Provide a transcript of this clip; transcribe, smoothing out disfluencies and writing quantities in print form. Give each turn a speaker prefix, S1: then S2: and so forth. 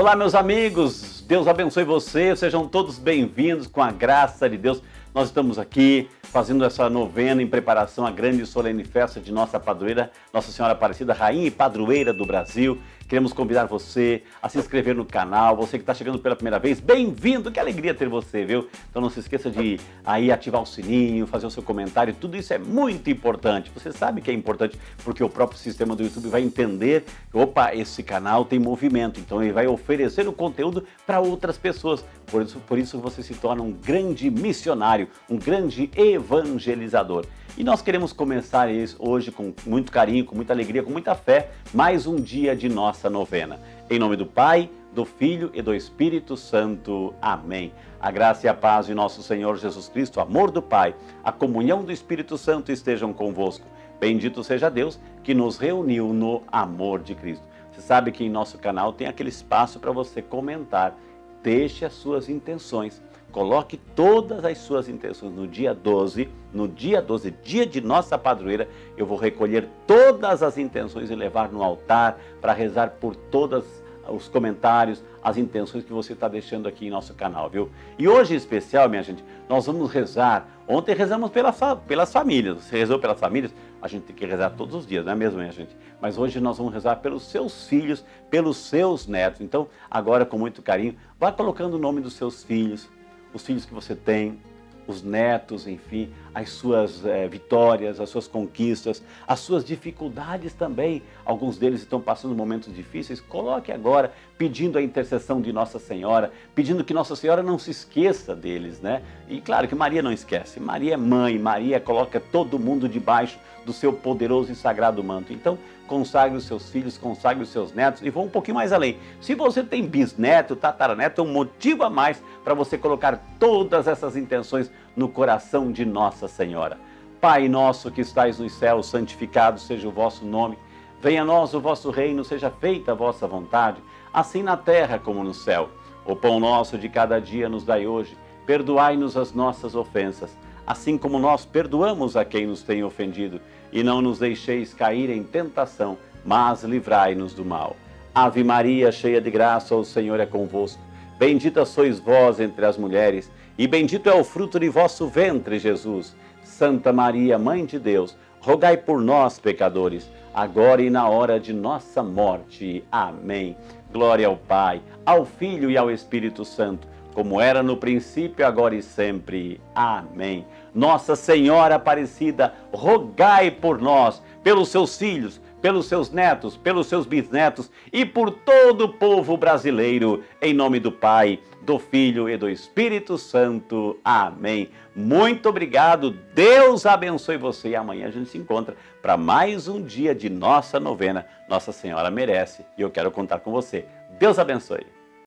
S1: Olá, meus amigos, Deus abençoe você, sejam todos bem-vindos com a graça de Deus. Nós estamos aqui fazendo essa novena em preparação à grande e solene festa de nossa padroeira, Nossa Senhora Aparecida, Rainha e Padroeira do Brasil. Queremos convidar você a se inscrever no canal, você que está chegando pela primeira vez, bem-vindo, que alegria ter você, viu? Então não se esqueça de aí ativar o sininho, fazer o seu comentário, tudo isso é muito importante. Você sabe que é importante porque o próprio sistema do YouTube vai entender que, opa, esse canal tem movimento, então ele vai oferecer o conteúdo para outras pessoas. Por isso você se torna um grande missionário, um grande evangelizador. E nós queremos começar hoje com muito carinho, com muita alegria, com muita fé, mais um dia de nossa novena. Em nome do Pai, do Filho e do Espírito Santo. Amém. A graça e a paz de nosso Senhor Jesus Cristo, o amor do Pai, a comunhão do Espírito Santo estejam convosco. Bendito seja Deus que nos reuniu no amor de Cristo. Você sabe que em nosso canal tem aquele espaço para você comentar. Deixe as suas intenções. Coloque todas as suas intenções no dia 12, dia de nossa padroeira, eu vou recolher todas as intenções e levar no altar para rezar por todos os comentários, as intenções que você está deixando aqui em nosso canal, viu? E hoje em especial, minha gente, nós vamos rezar. Ontem rezamos pelas famílias. Você rezou pelas famílias? A gente tem que rezar todos os dias, não é mesmo, minha gente? Mas hoje nós vamos rezar pelos seus filhos, pelos seus netos. Então, agora com muito carinho, vá colocando o nome dos seus filhos, os filhos que você tem, os netos, enfim, as suas vitórias, as suas conquistas, as suas dificuldades também. Alguns deles estão passando momentos difíceis. Coloque agora, pedindo a intercessão de Nossa Senhora, pedindo que Nossa Senhora não se esqueça deles, né? E claro que Maria não esquece. Maria é mãe, Maria coloca todo mundo debaixo do seu poderoso e sagrado manto. Então, consagre os seus filhos, consagre os seus netos e vão um pouquinho mais além. Se você tem bisneto, tataraneto, é um motivo a mais para você colocar todas essas intenções no coração de Nossa Senhora. Pai nosso que estais nos céus, santificado seja o vosso nome. Venha a nós o vosso reino, seja feita a vossa vontade, assim na terra como no céu. O pão nosso de cada dia nos dai hoje. Perdoai-nos as nossas ofensas, assim como nós perdoamos a quem nos tem ofendido. E não nos deixeis cair em tentação, mas livrai-nos do mal. Ave Maria, cheia de graça, o Senhor é convosco. Bendita sois vós entre as mulheres, e bendito é o fruto de vosso ventre, Jesus. Santa Maria, Mãe de Deus, rogai por nós, pecadores, agora e na hora de nossa morte. Amém. Glória ao Pai, ao Filho e ao Espírito Santo, como era no princípio, agora e sempre. Amém. Nossa Senhora Aparecida, rogai por nós, pelos seus filhos, pelos seus netos, pelos seus bisnetos e por todo o povo brasileiro, em nome do Pai, do Filho e do Espírito Santo. Amém. Muito obrigado, Deus abençoe você e amanhã a gente se encontra para mais um dia de nossa novena. Nossa Senhora merece e eu quero contar com você. Deus abençoe.